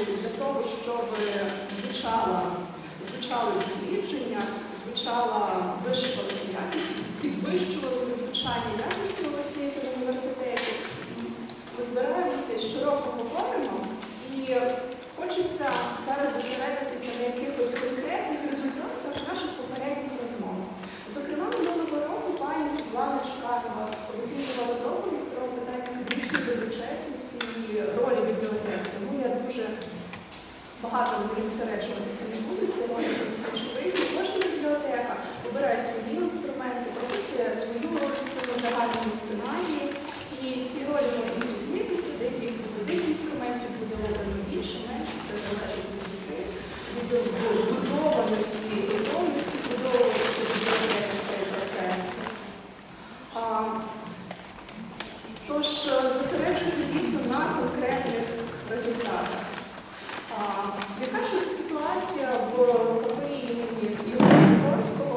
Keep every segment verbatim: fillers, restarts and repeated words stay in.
для того, щоб звучала, звучали дослідження, звучала, вищувалася якість, підвищувалося звучання якості в освіті в університеті. Ми збираємося, щороку говоримо, і хочеться зараз зосередитися на якихось конкретних результатах наших попередніх розмов. Зокрема, минулого року пані Світлана Чкалова оцінювала доповідь про питання академічної доброчесності і ролі бібліотек. Тому я дуже багато не зосереджуватися не буду, ці ролі очевидні. Кожна бібліотека обирає свої інструменти, прописує свою роль в цьому загальному сценарії. І ці ролі можуть різнитися, десь їх буде, десь інструментів буде обрано більше, менше, це залежить від зусиль, від будованості, готовності будовуватися бібліотеки цей процес. А, тож, зосереджуся дійсно на конкретних результатах. А, яка ж ситуація в КПІ імені Ігоря Сікорського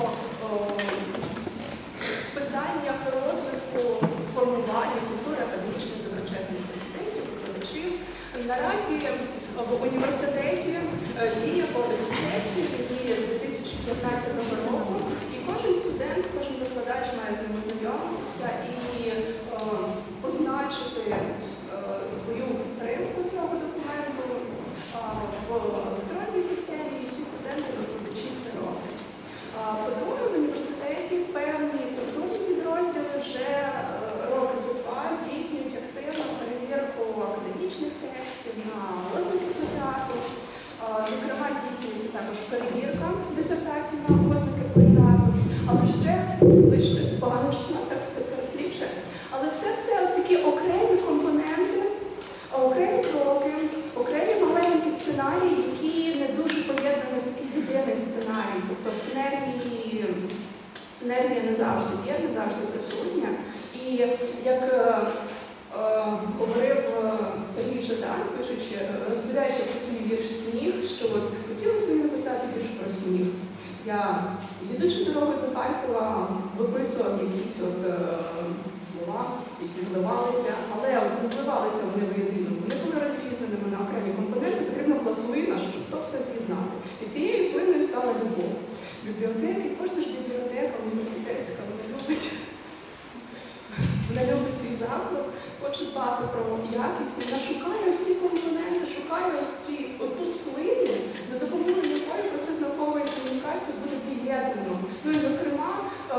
в питаннях розвитку, формування культури академічної доброчесності студентів, викладачів? Наразі в університеті діє кодекс честі, він діє з дві тисячі п'ятнадцятого року, і кожен студент, кожен викладач має з ним ознайомитися і е, позначити е, свою підтримку цього документу е, в електронній системі, і всі студенти, викладачі це роблять. По-друге, в університеті певні структурні підрозділи вже роки зо два здійснюють активну перевірку академічних текстів на ознаки плагіату. Зокрема, здійснюється також перевірка дисертацій на ознаки плагіату. Але ж це, вибачте, погано так ліпше. Але це все такі окремі компоненти, окремі кроки, окремі маленькі сценарії, які не дуже поєднані в такий єдиний сценарій. Тобто синергії, синергія не завжди є, не завжди присутня. І як е, е, говорив Сергій Жадан, пишучи, розповідаючи про свій вірш «Сніг», що от хотілося мені написати вірш про сніг. Я, їдучи дорогою до Харкова, виписував якісь от, е, слова, які зливалися, але не зливалися вони воєдино. Вони були розрізненими на окремі компоненти, потрібна була слина, щоб то все з'єднати. І цією слиною стала любов. Бібліотеки, кожна ж бібліотека університетська, вона любить, вона любить свій заклад, хоче дбати про якість, вона шукає ось ці компоненти, шукає ось ті, оту слину, за допомогою якої процес наукової комунікації буде під'єднано. Ну і, зокрема,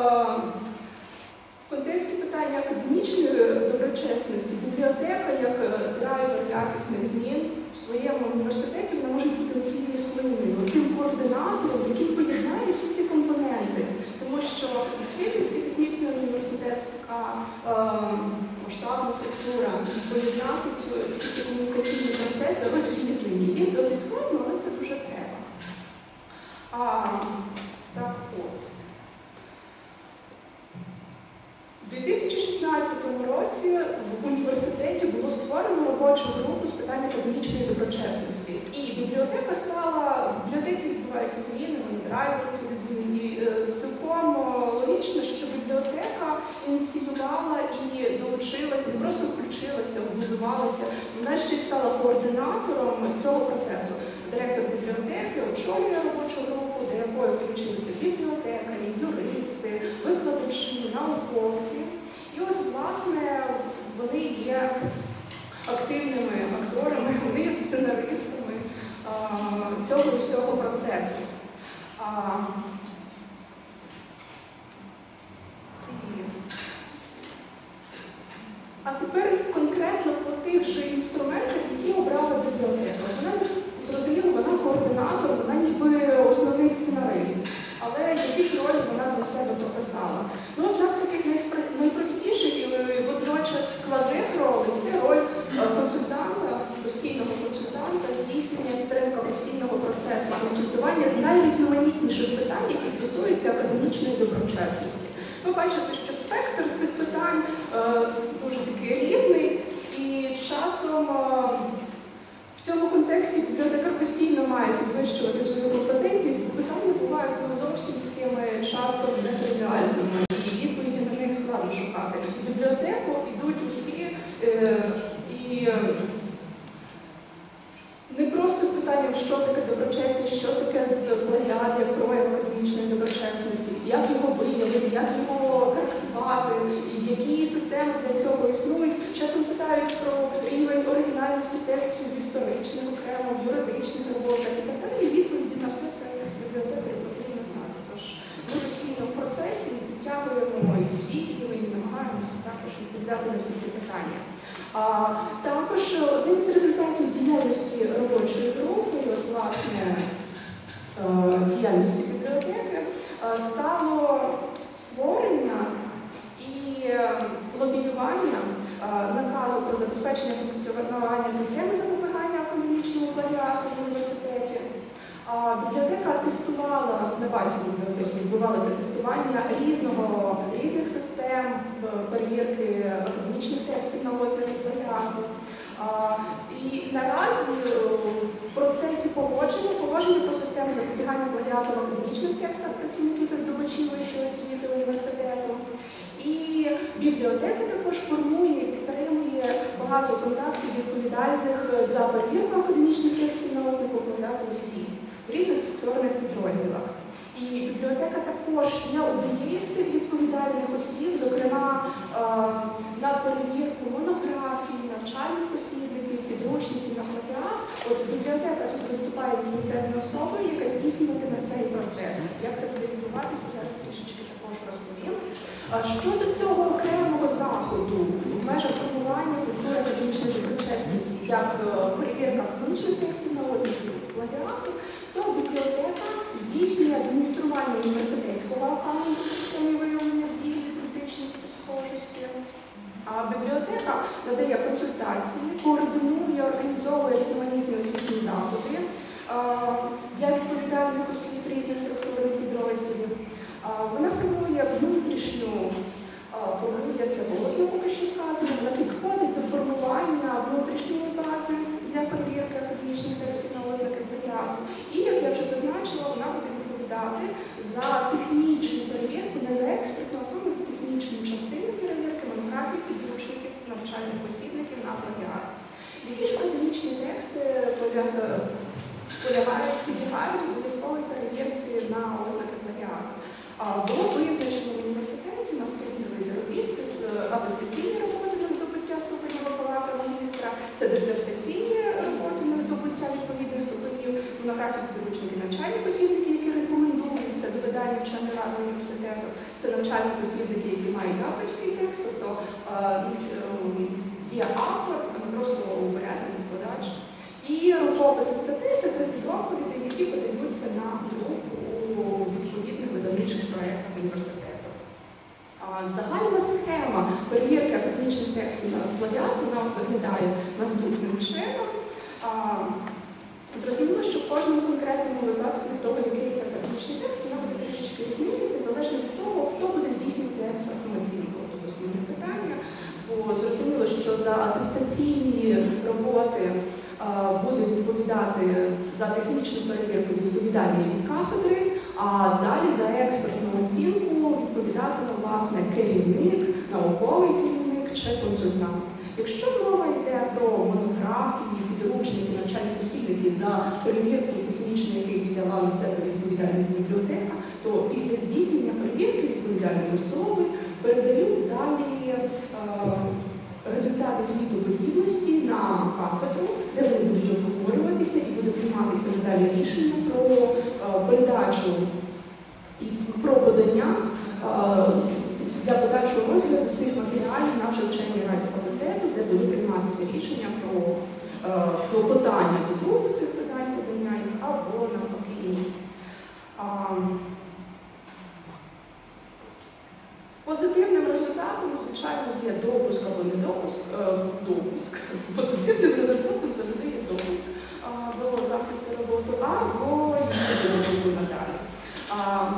в контексті питання академічної доброчесності, бібліотека як драйвер якісних змін в своєму університеті вона може бути тією слиною, тим координатором, який поєднає всі ці компоненти. Тому що Освітянський технічний університет це така е, масштабна структура, поєднати ці, ці комунікаційні процеси розрізнені. Їх досить складно, але це дуже треба. А, так от. У дві тисячі шістнадцятому році в університеті було створено робочу групу з питань академічної доброчесності. І бібліотека стала, в бібліотеці відбуваються зміни, вони драйвери цих змін. І цілком логічно, що бібліотека ініціювала і долучилася, не просто включилася, вбудувалася, вона ще й стала координатором цього процесу. Директор бібліотеки очолює робочу групу, до якої включилися бібліотекарі, юристи, викладачі, науковці. І от, власне, вони є активними акторами, вони є сценаристами а, цього всього процесу. А, а тепер конкретно про тих же інструментах, які обрала бібліотека. Вона, зрозуміло, вона координатор, вона ніби основний сценарист. Але які ж ролі вона для себе прописала? Ну, одна з таких найпростіших і водночас складних ролей – це роль консультанта, постійного консультанта, здійснення підтримка постійного процесу консультування з найрізноманітніших питань, які стосуються академічної доброчесності. Ви бачите, що спектр цих питань е, дуже такий різний, і часом е, в цьому контексті бібліотекар постійно має підвищувати свою компетентність, бо питання бувають не зовсім такими часом нетривіальними, і відповіді на них складно шукати. В бібліотеку йдуть усі е, і е, не просто що таке доброчесність, що таке плагіат як прояв академічної доброчесності, як його виявити, як його трактувати, які системи для цього існують. Часом питають про рівень оригінальності текстів в історичних, окремо, в юридичних роботах і так далі. І відповіді на все це бібліотекарю потрібно знати. Тож ми постійно в процесі підтягуємо і свій рівень, і намагаємося також відповідати на всі ці питання. А також одним з результатів діяльності робочої групи, от, власне, діяльності бібліотеки, стало створення і лобіювання наказу про забезпечення функціонування системи запобігання академічному плагіату в університеті. Бібліотека тестувала, на базі бібліотеки відбувалося тестування різного, різних систем перевірки академічних текстів на ознаки плагіату. І наразі в процесі погодження, погодження про систему запобігання плагіату в академічних текстах працівників та здобувачів вищої освіти університету. І бібліотека також формує і підтримує базу контактів відповідальних за перевірку академічних текстів на ознаку плагіату осіб в різних структурних підрозділах. І бібліотека також є однією з тих відповідальних осіб, зокрема на перевірку монографій, навчальних посібників, підручників на плагіат. От бібліотека тут виступає відповідальною особою, яка здійснюватиме цей процес. Як це буде відбуватися, зараз трішечки також розповім. Щодо цього окремого заходу в межах формування культури академічної доброчесності, як перевірка академічних текстів на ознаки плагіату, то бібліотека здійснює адміністрування університетського аккаунту в системі виявлення збігів ідентичності, схожості. А бібліотека надає консультації, координує, організовує різноманітні освітні заходи для відповідальних осіб різних структурних підрозділів. Вона формує внутрішню, формує це було поки що сказано, вона підходить до формування внутрішньої бази для перевірки академічних текстів на ознаки плагіату. І, як я вже зазначила, вона буде відповідати за технічну перевірку, не за експертну, а саме за технічну частину перевірки монографій, підручників, навчальних посібників на плагіат. Які ж академічні тексти полягають, підлягають обов'язковій перевірці на ознаки плагіату? Було визначено в університеті наступні види робіт, це атестаційні роботи на здобуття ступенів бакалавра, магістра, це дисертаційні роботи на здобуття відповідних ступенів, монографії, підручники, навчальні посібники, які рекомендуються до видання вченої ради університету, це навчальні посібники, які мають авторський текст, тобто є автор, а не просто порядний викладач. І рукописи, статистики з доповідей, які подаються на друк у відповідних видавничих проєктах університету. Загальна схема перевірки академічних текстів на плагіат вона виглядає наступним чином. Зрозуміло, що в кожному конкретному випадку від того, який це академічний текст, вона буде трішечки різнитися, залежно від того, хто буде здійснювати експертну оцінку. Тобто основне питання, бо зрозуміло, що за атестаційні роботи буде відповідати за технічну перевірку відповідальний від кафедри, а далі за експертну оцінку відповідатиме, власне, керівник, науковий керівник чи консультант. Якщо мова йде про монографії, підручники, навчальні посібники за перевірку технічну, який взяла на себе відповідальність бібліотека, то після здійснення перевірки відповідальної особи передають далі е, результати звіту подібності на кафедру, де вони будуть обговорюватися і буде прийматися далі рішення про е, передачу і про подання е, для подальшого розгляду цих матеріалів на вже вченій раді факультету, де буде прийматися рішення про, е, про подання до друку цих питань, подання їх або навпаки. Позитивним результатом, звичайно, є допуск або не допуск, е, допуск. Позитивним результатом завжди є допуск е, до захисту роботи або її роботу надалі. Е,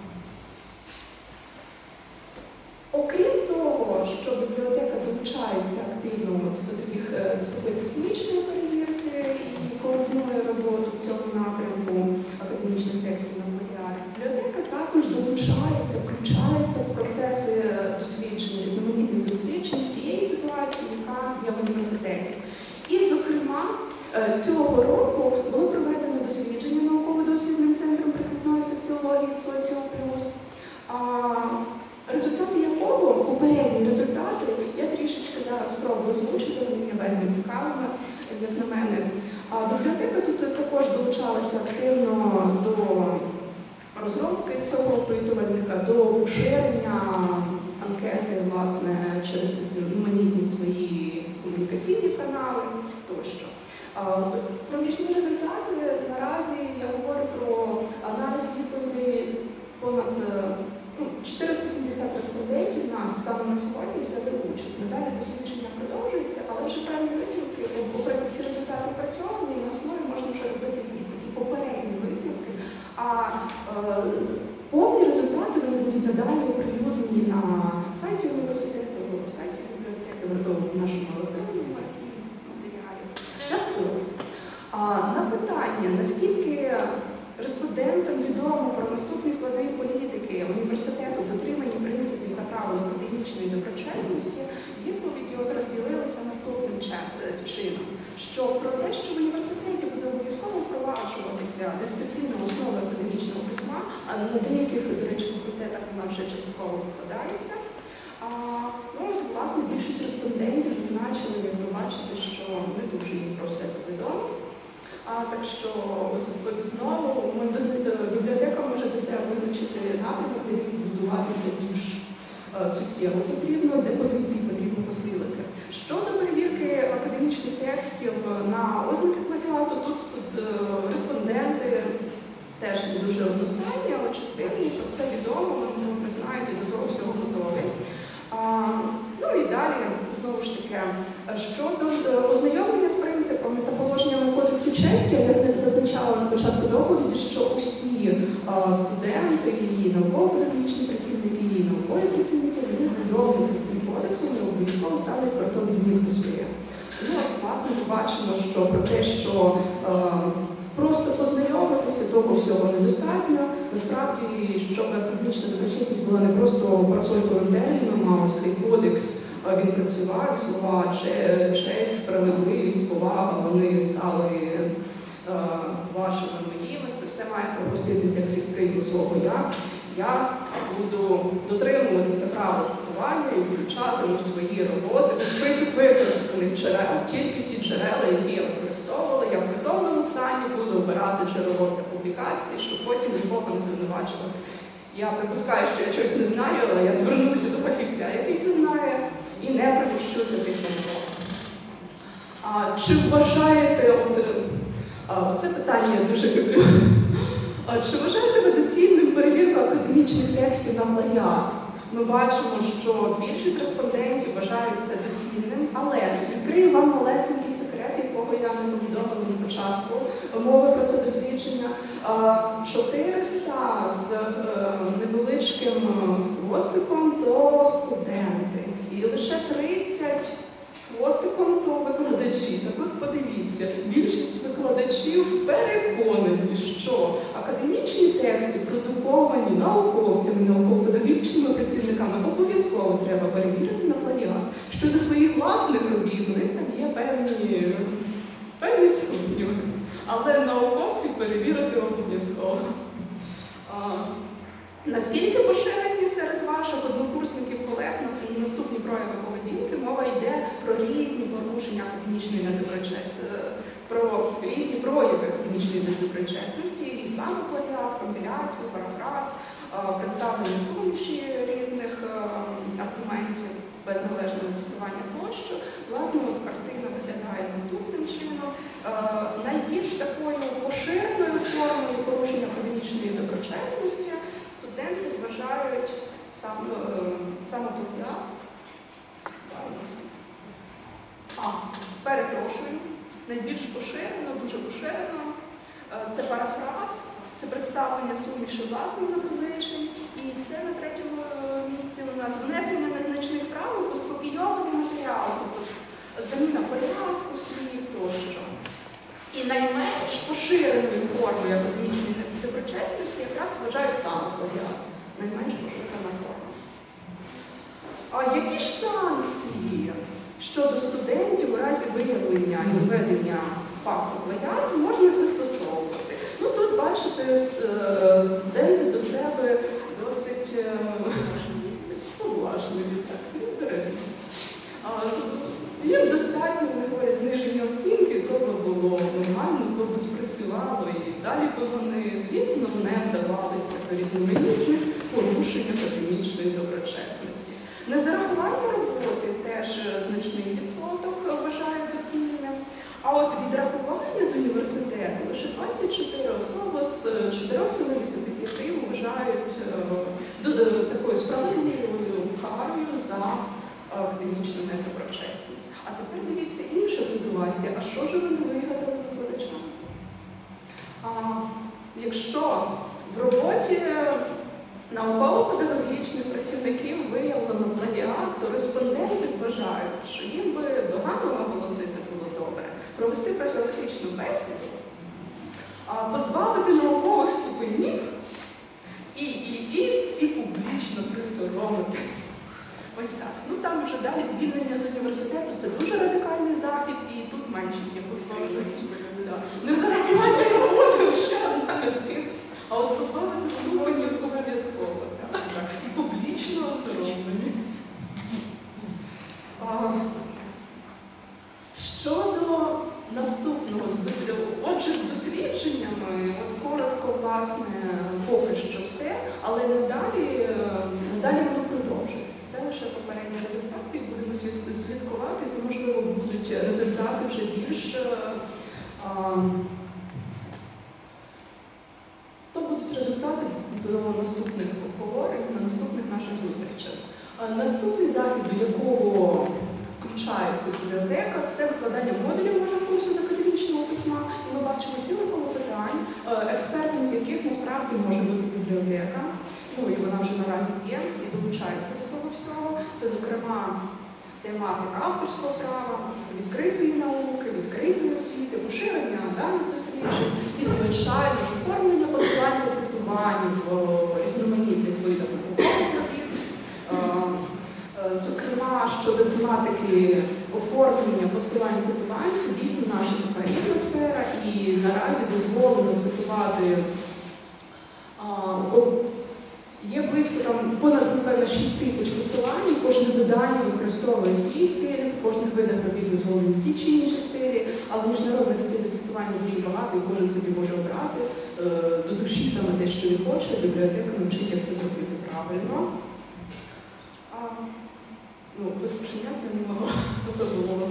окрім того, що бібліотека долучається активно от, до, таких, до такої технічної перевірки і координує роботу в цьому напрямку академічних текстів на плагіат, бібліотека також долучається, включається в процеси дослідження, різноманітних досліджень тієї ситуації, яка є в університеті. І, зокрема, цього року було проведено методології Соціо плюс, результати якого, попередні результати, я трішечки зараз спробую озвучити, вони є вельми цікавими, як на мене. Бібліотека тут також долучалася активно до розробки цього опитувальника, до поширення анкети, власне, через різноманітні свої комунікаційні канали тощо. Проміжні результати, наразі я говорю про аналіз відповідей понад ну, чотириста сімдесят респондентів нас станом на сьогодні взяли участь. Надалі дослідження продовжується, але вже певні висновки, ці результати опрацьовані, і на основі можна вже робити якісь такі попередні висновки. А е, повні результати вони будуть надалі оприлюднені на сайті університету, на сайті бібліотеки, в нашому електронному архіві матеріалів. Так от, на питання, наскільки респондентам відомо про наступні складові політики університету, дотримані принципів та правил академічної доброчесності, відповіді от розділилися наступним чином, що про те, що в університеті буде обов'язково впроваджуватися дисципліна основи академічного письма, а на деяких, до речі, факультетах вона вже частково викладається. А, ну, от, власне, більшість респондентів зазначили, як ви бачите, що не дуже їм про все повідомо. А, так що, знову, ми, бібліотека може для себе визначити напрямок, де будуватися більш а, суттєво потрібно, де позиції потрібно посилити. Щодо перевірки академічних текстів на ознаки плагіату, тут респонденти теж не дуже одностайні, але частині про це відомо, ви знаєте, до того всього готові. А, ну і далі, знову ж таки, щодо ознайомлення з принципами та положеннями кодексу честі, я зазначала на початку доповіді, що усі а, студенти і науково-педагогічні працівники, і наукові працівники, вони знайомляться з цим кодексом, і обов'язково ставлять про то відмітку своє. Ну, от, власне, ми бачимо, що про те, що а, просто познайомитися, того всього недостатньо. Насправді, щоб академічна доброчесність була не просто працювальним терміном, а ось цей кодекс, він працював, слова честь, справедливість, повага, вони стали е, вашими моїми. Це все має пропуститися крізь прийде слово «я». Я буду дотримуватися права цитування і включати у свої роботи у список використаних джерел, тільки ті джерела, які я використовувала. Я в притомному стані буду обирати джерело для публікації, щоб потім нікого не звинувачувати. Я припускаю, що я щось не знаю, але я звернуся до фахівця, який це знає, і не припущуся тих помилок. Чи вважаєте, от, а, це питання я дуже люблю. А, чи вважаєте ви доцільним перевірку академічних текстів на плагіат? Ми бачимо, що більшість респондентів вважають це доцільним, але відкрию вам малесенький секрет, якого я не повідомила на початку мови про це дослідження. чотириста з невеличким хвостиком то студенти, і лише тридцять з хвостиком то викладачі. Так от подивіться, більшість викладачів переконані, що академічні тексти, продуковані науковцями, науково-педагогічними працівниками, обов'язково треба перевірити на плагіат. Щодо своїх власних робіт, у них там є певні, певні сумніви. Але науковці перевірити обов'язково. Наскільки поширені серед ваших однокурсників, колег на наступні прояви поведінки, мова йде про різні порушення академічної недоброчесності, про різні прояви академічної недоброчесності, і саме плагіат, компіляцію, парафраз, представлення суміші різних аргументів, без належного цитування тощо. Власне, от картина виглядає наступним чином. Найбільш такою поширеною формою порушення академічної доброчесності студенти вважають саме плагіат. А, перепрошую, найбільш поширено, дуже поширено, це парафраз, це представлення суміші власних запозичень, і це на третьому місці у нас внесення незначних правил у скопійований матеріал, тобто заміна порядку слів тощо. І найменш поширеною формою академічної доброчесності якраз вважають саме плагіат. Найменш поширена форма. А які ж санкції щодо студентів у разі виявлення і доведення факту плагіату можна застосовувати? Ну, тут, бачите, студенти до себе далі би вони, звісно, не вдавалися до різноманітних порушень академічної доброчесності. Незарахування роботи теж значний відсоток вважають доцільним. А от відрахування з університету лише двадцять чотири особи з чотирьохсот сімдесят п'яти вважають такою справедливою карою за академічну недоброчесність. А тепер дивіться інша ситуація. А що ж вони вигадали викладачам? А, якщо в роботі науково-педагогічних працівників виявлено плагіат, то респонденти вважають, що їм би догану наголосити було добре, провести профілактичну бесіду, позбавити наукових ступенів і, і, і, і публічно присоромити. Ось так. Ну там вже далі звільнення з університету – це дуже радикальний захід, і тут меншість, як позбавитися. Не зарахувати роботи лише одна людина, а от позбавити ступені обов'язково. І публічно осоромлені. Щодо наступного, отже, з дослідженнями, от коротко, власне, поки що все, але надалі, надалі воно продовжується. Це лише попередні результати, будемо слідкувати, то, можливо, будуть результати вже більш, а, то будуть результати до наступних обговорень, на наступних наших зустрічах. Наступний захід, до якого включається бібліотека, це викладання модулів можна курсу з академічного письма. І ми бачимо ціле коло питань, експертом з яких насправді може бути бібліотека. Ну і вона вже наразі є і долучається до того всього. Це, зокрема, тематика авторського права, відкритої науки, відкритої освіти, поширення даних досліджень і, звичайно ж, оформлення посилань та цитувань в різноманітних видах наукових робіт. Зокрема, щодо тематики оформлення посилань цитувань, це дійсно наша така рідна сфера, і наразі дозволено цитувати, а, є близько там понад, напевно, шість тисяч посилань, кожне видання використовує свій стиль, в кожних видах робіт дозволені ті чи інші стилі, але міжнародних стилів цитування дуже багато, і кожен собі може обрати е, до душі саме те, що він хоче, бібліотека навчить, як це зробити правильно. А, Ну, без кошенят не могла подобало.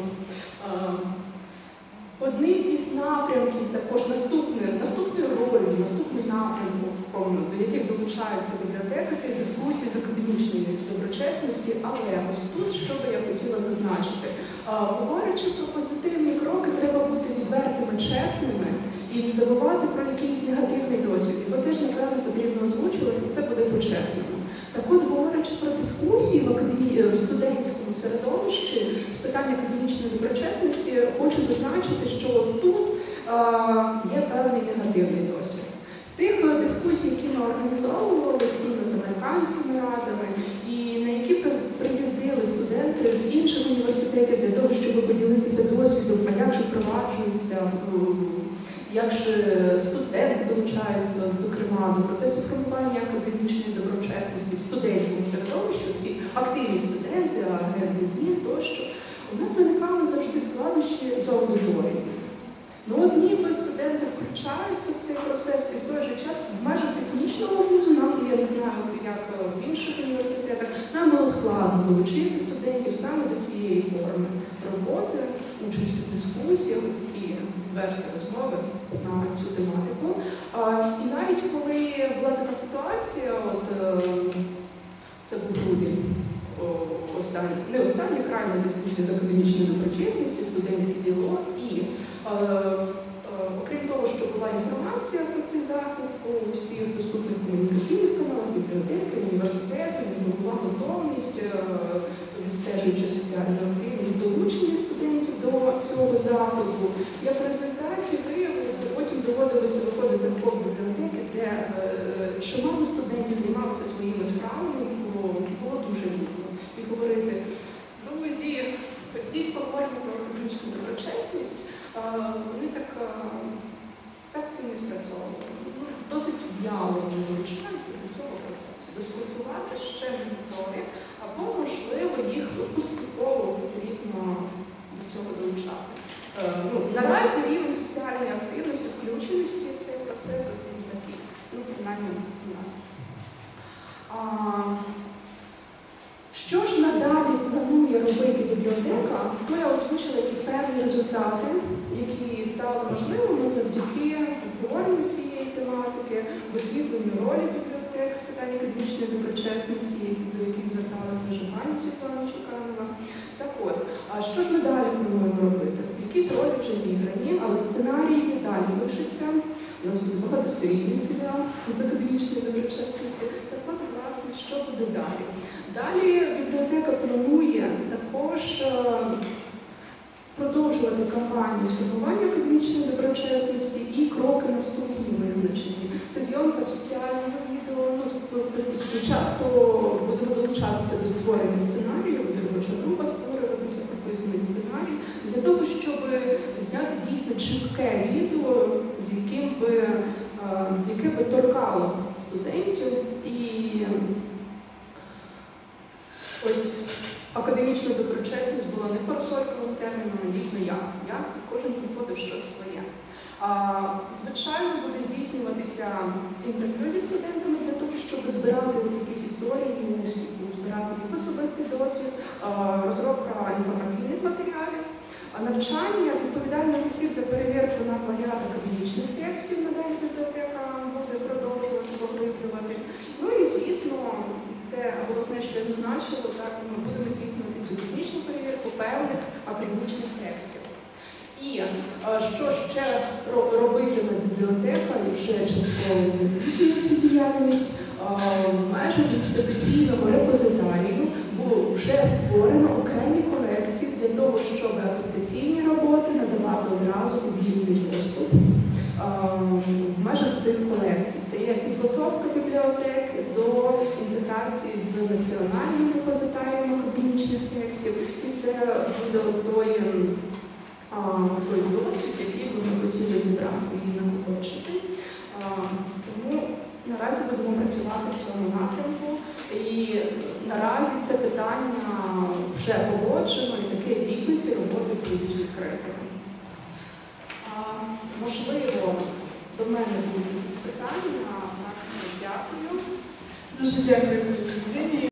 Одним із напрямків, також наступною, наступною ролью, наступним напрямком, до яких долучається бібліотека, це дискусії з академічної доброчесності, але ось тут, що би я хотіла зазначити. Говорячи про позитивні кроки, треба бути відвертими, чесними і не забувати про якийсь негативний досвід. Його теж, напевно, потрібно озвучувати, і це буде по-чесному. Так от, говорячи про дискусії в, академі... в студентському середовищі з питань академічної доброчесності, хочу зазначити, що тут а, є певний негативний досвід. З тих дискусій, які ми організовували спільно з американськими радами, і на які приїздили студенти з інших університетів для того, щоб поділитися досвідом, а як же впроваджується, як же студенти долучаються, зокрема, до процесу формування академічної доброчесності в студентському середовищі, ті активні студенти, агенти змін тощо, у нас виникали завжди складнощі з аудиторією. Ну от ніби студенти включаються в цей процес, і в той же час в межах технічного вузу, нам, я не знаю, як в інших університетах, нам було складно долучити студентів саме до цієї форми роботи, участь у дискусіях і відверті розмови на цю тематику. І навіть коли була така ситуація, от це був грудень, останні, не остання крайня дискусія з академічною доброчесністю, студентський діалог, і е, е, окрім того, що була інформація про цей захід у всіх доступних комунікаційних каналах, бібліотеки, університету, була готовність, е, відстежуючи соціальну активність, долучення студентів до цього заходу. Як в результаті виявилося, потім доводилося виходити в бібліотеки, де е, чимало студентів займалися своїми справами, і було, було дуже рідко. І говорити, друзі, ходіть, поговоримо про академічну доброчесність, вони так, так це не спрацьовували. Досить в'яло долучаються до цього процесу. Дискутувати ще не готові, або, можливо, їх поступово потрібно до цього долучати. Ну, наразі рівень соціальної активності, включеності в цей процес стали можливими завдяки обговоренню цієї тематики, висвітленню ролі бібліотек з питань академічної доброчесності, до яких зверталася вже пані Світлана Чеканова. Так от, а що ж ми далі плануємо робити? Якісь ролі вже зіграні, але сценарії і далі пишуться. У нас буде багатосерійний серіал з академічної доброчесності. Так от, власне, що буде далі? Далі бібліотека планує також продовжувати кампанію з формування академічної доброчесності і кроки наступні визначені. Це зйомка соціального відео. Ну, спочатку будемо долучатися до створення сценарію, буде робоча група створюватися, прописаний сценарій, для того, щоб зняти дійсно чітке відео, з яким би, яке би торкало студентів. І ось академічна доброчесність була не парасольковим терміном, а дійсно я. Я і кожен знаходив щось своє. А, звичайно, буде здійснюватися інтерв'ю зі студентами для того, щоб збирати якісь історії успіху, збирати їх особистий досвід, а, розробка інформаційних матеріалів, а навчання відповідальних осіб за перевірку на плагіат академічних текстів, надалі бібліотека буде продовжувати поглиблювати. Ну і, звісно, те голосне, що я зазначила, так, ми будемо здійснювати цю технічну перевірку певних академічних текстів. І що ще робитиме бібліотека, і вже частково здійснює цю діяльність, в межах інституційного репозитарію було вже створено окремі колекції для того, щоб атестаційні роботи надавати одразу у вільний доступ. В межах цих колекцій це є підготовка бібліотек до інтеграції з національним репозитарієм академічних текстів, і це буде той, той досвід, який би ми хотіли зібрати і накопичити. Тому наразі будемо працювати в цьому напрямку, і наразі це питання вже погоджено, і таке дійсно ці роботи будуть відкритими. Можливо, до мене будуть якісь питання, а так, дякую. Дуже дякую.